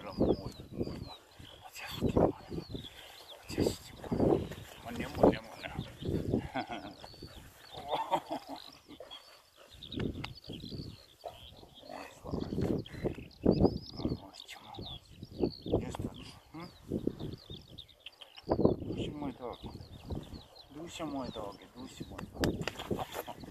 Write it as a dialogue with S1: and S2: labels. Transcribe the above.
S1: Ora mui, mui, ma adesso ti muore, adesso ti muore. Ma andiamo, andiamo. Duši moj dog, duši moj dog, duši moj dog.